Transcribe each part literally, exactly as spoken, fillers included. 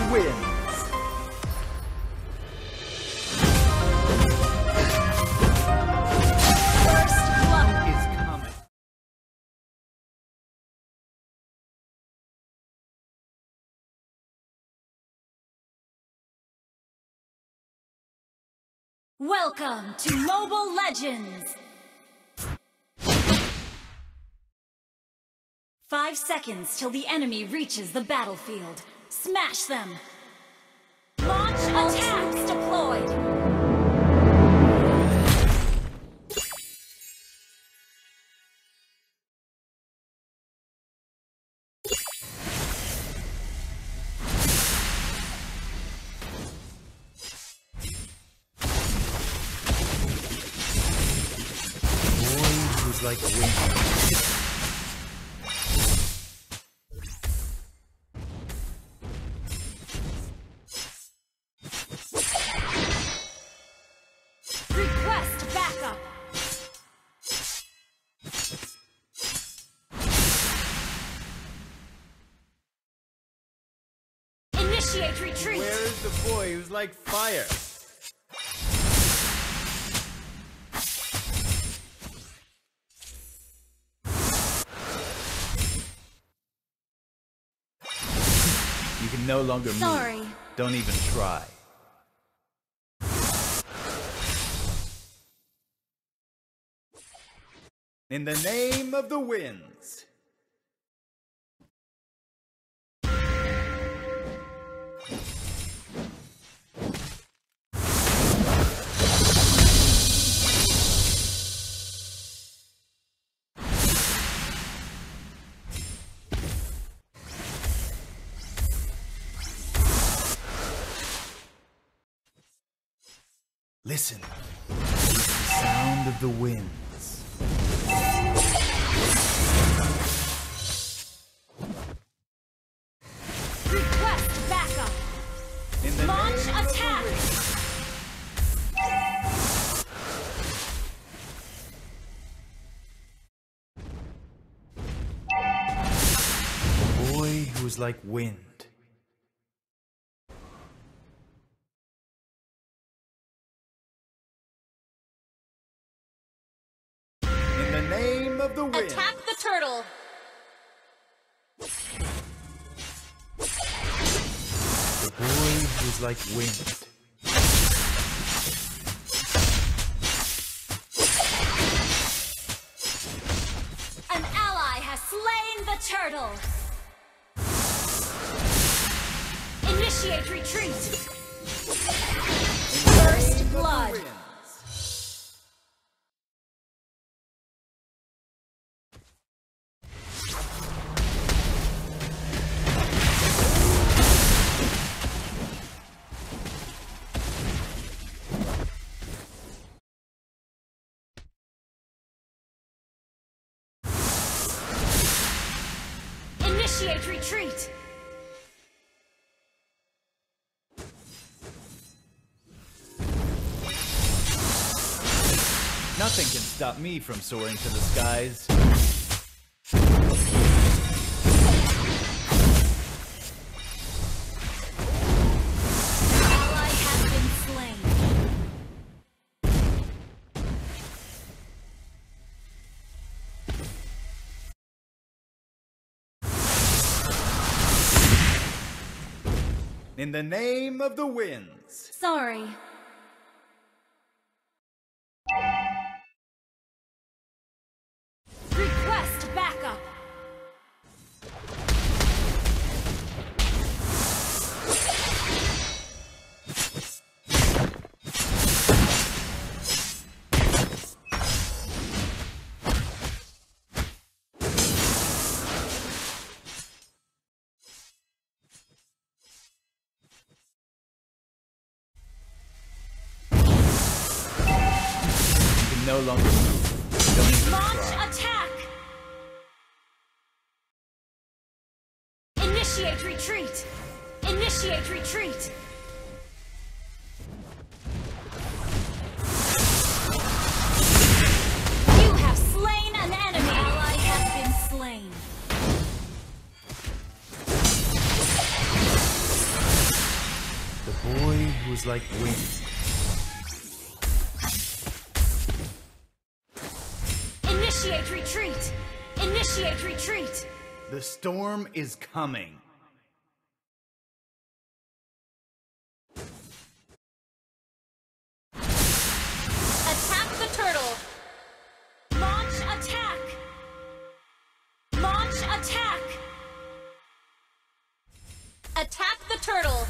wins. First blood is coming. Welcome to Mobile Legends! Five seconds till the enemy reaches the battlefield. Smash them! Launch attacks deployed! Like wind. Request backup. Initiate retreat. Where is the boy who's like fire? You can no longer move. Sorry. Don't even try. In the name of the winds. Listen, it's the sound of the winds. Request backup. In the Launch name of the attack. winds. The boy who is like wind. Of the wind. Attack the turtle. The boy who's like wind. An ally has slain the turtle. Initiate retreat. First blood. Initiate retreat! Nothing can stop me from soaring to the skies. Ally has been slain. In the name of the winds. Sorry. Request backup. No longer move. Don't even Launch try. attack! Initiate retreat! Initiate retreat! You have slain an enemy! Ally has been slain. who is like wind. Initiate retreat! Initiate retreat! The storm is coming. Attack the turtle! Launch attack! Launch attack! Attack the turtle!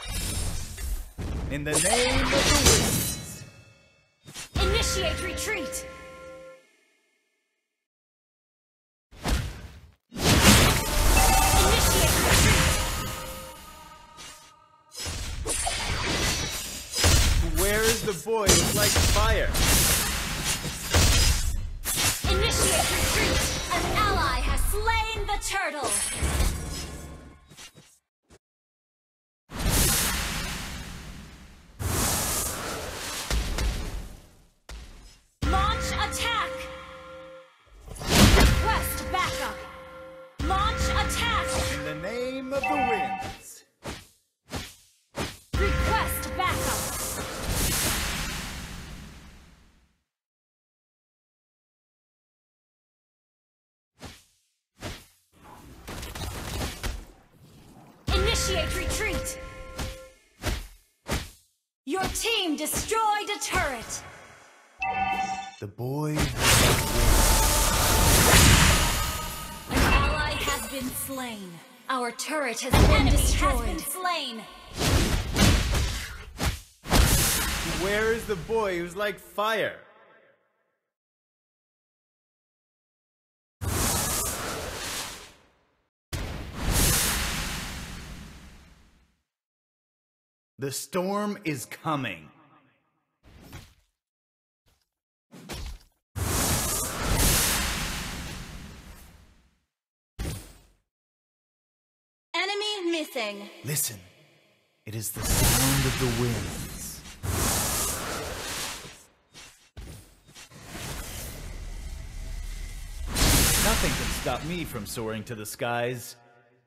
In the name of the winds. Initiate retreat! Initiate retreat! Where is the boy who's like fire? Initiate retreat! An ally has slain the turtle! Launch attack! Request backup! Launch attack! In the name of the winds. Request backup! Initiate retreat! Your team destroyed a turret! The boy An ally has been slain. Our turret has been destroyed. Has been slain. Where is the boy who's like fire? The storm is coming. Enemy missing. Listen, it is the sound of the winds. Nothing can stop me from soaring to the skies.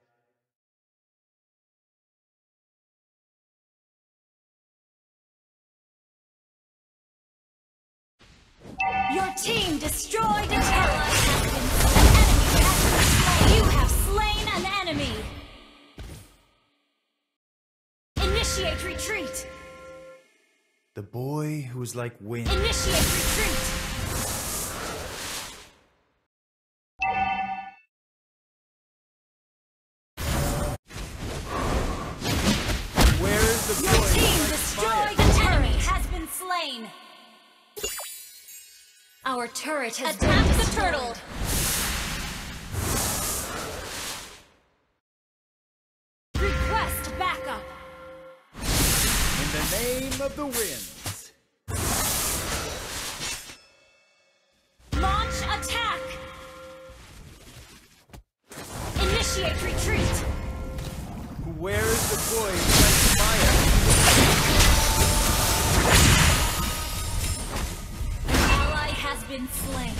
Your team destroyed a turret. An enemy has been slain. You have slain an enemy. Initiate retreat. The boy who is like wind. Initiate retreat. Where is the Your boy who team is like destroyed fire? an enemy has been slain. Our turret has Attack been the turtle. Request backup. In the name of the winds. Launch attack. Initiate retreat. Where is the boy who like fire? Ally has been slain.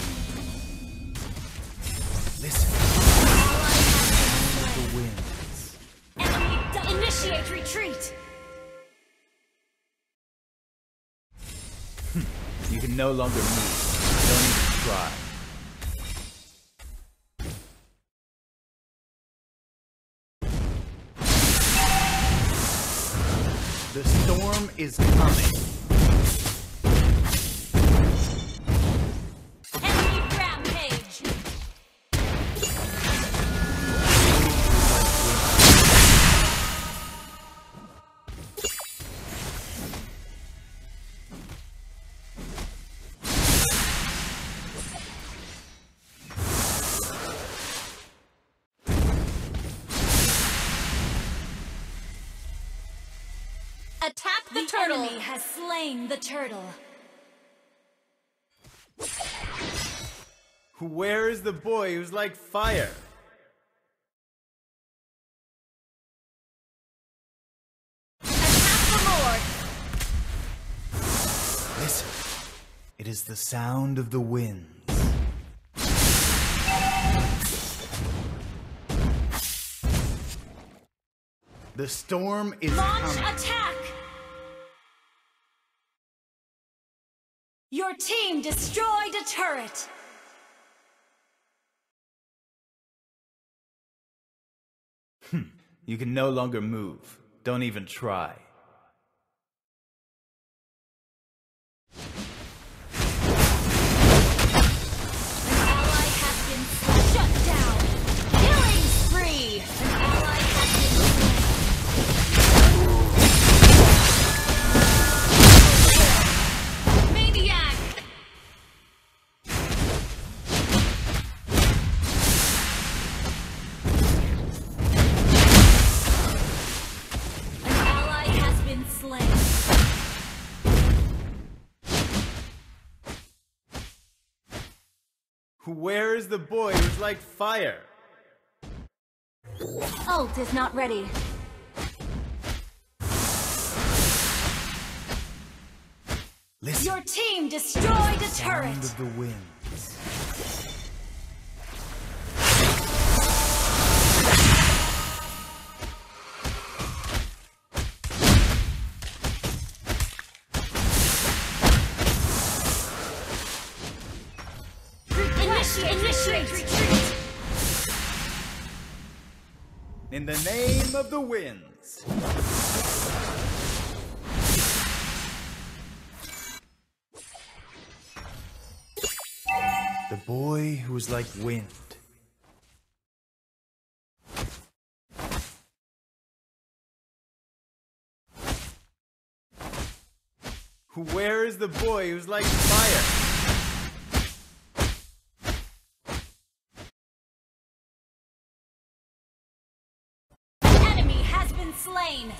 Listen, Ally has the been slain. winds. Enemy do- Initiate retreat. You can no longer move. Don't even try. The storm is coming. Enemy rampage. Attack the, the turtle. The enemy has slain the turtle. Where is the boy who's like fire? Attack the Lord. Listen, it is the sound of the winds. The storm is Launch coming. attack. team destroyed a turret. You can no longer move. Don't even try. An ally has been shut down. Killing spree. An ally has been slain. Maniac. An ally has been slain. Where is the boy who's like fire? Ult is not ready. Listen. Your team destroyed a turret. Sound of the winds. Initiate, initiate retreat. In the name of the winds. The boy who was like wind. Where is the boy who's like fire? Enemy has been slain.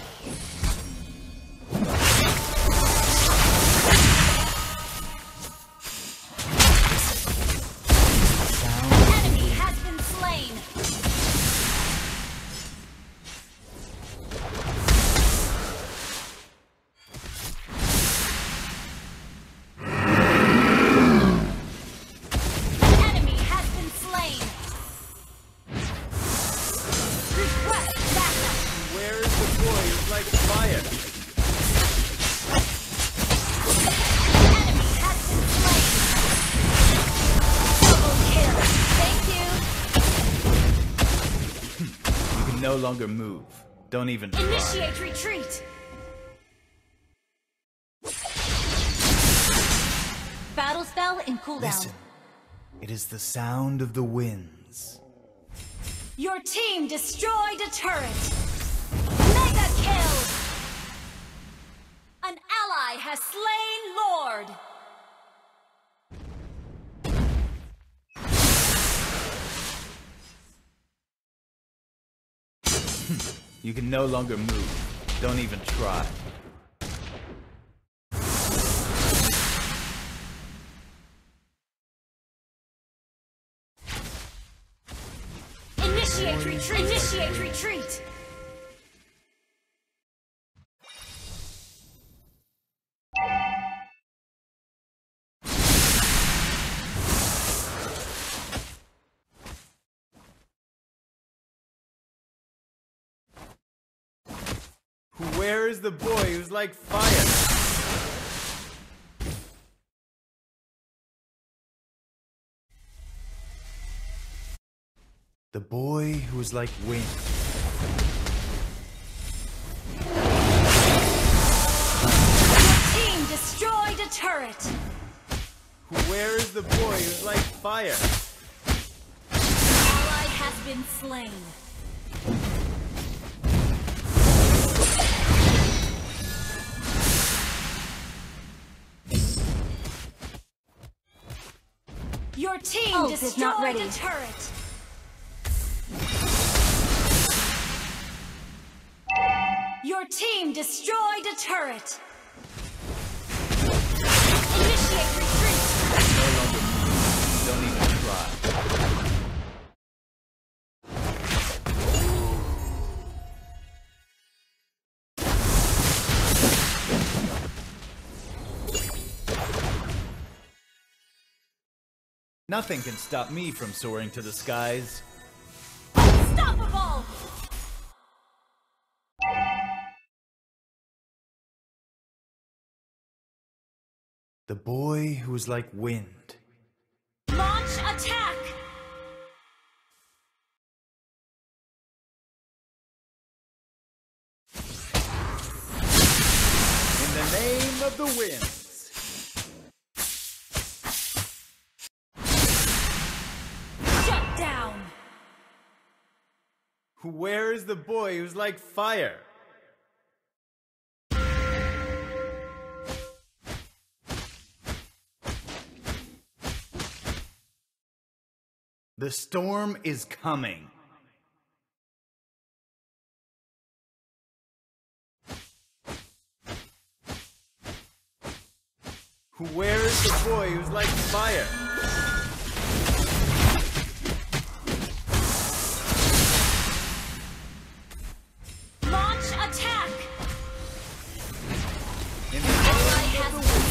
Enemy has been slain. Enemy has been slain. Request backup. Where is the boy who's like fire? Enemy has been slain. Double kill. Thank you. You can no longer move. Don't even try. Initiate retreat. Battle spell in cooldown. Listen. It is the sound of the winds. Your team destroyed a turret. Mega kill. An ally has slain Lord. You can no longer move. Don't even try. Initiate retreat. Initiate retreat. Where is the boy who's like fire? The boy who is like wind. Your team destroyed a turret. Where is the boy who's like fire? Ally has been slain. Your team Ult destroyed is not ready. a turret. Your team destroyed a turret. Initiate retreat. No longer move. Don't even try. Nothing can stop me from soaring to the skies. Unstoppable! The boy who was like wind. Launch attack! In the name of the winds. Shut down! Where is the boy who's like fire? The storm is coming. Where is the boy who's like fire? Launch attack! In the Ally name has of been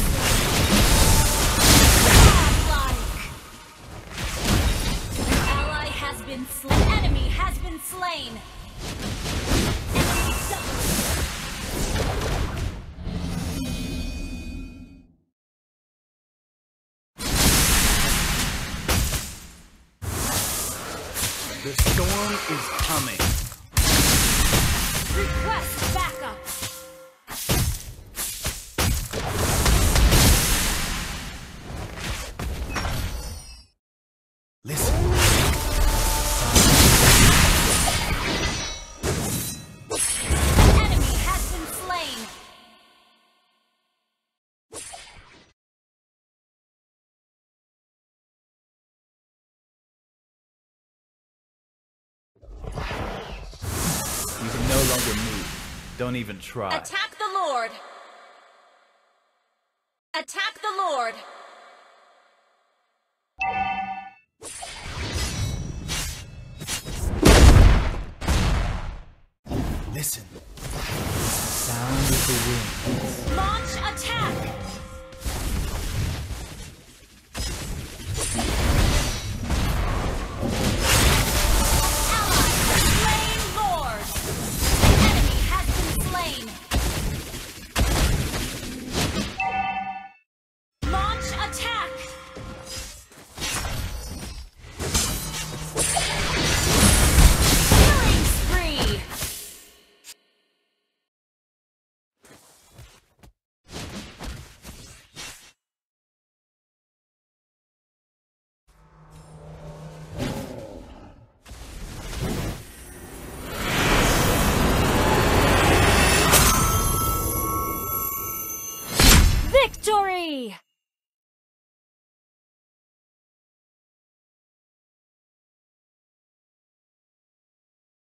slain. Godlike. An ally has been slain. An enemy has been slain. Enemy double. the storm is coming. Request backup. Listen. An enemy has been slain. You can no longer move. Don't even try. Attack the Lord. Attack the Lord. Listen. Sound of the wind. Launch attack.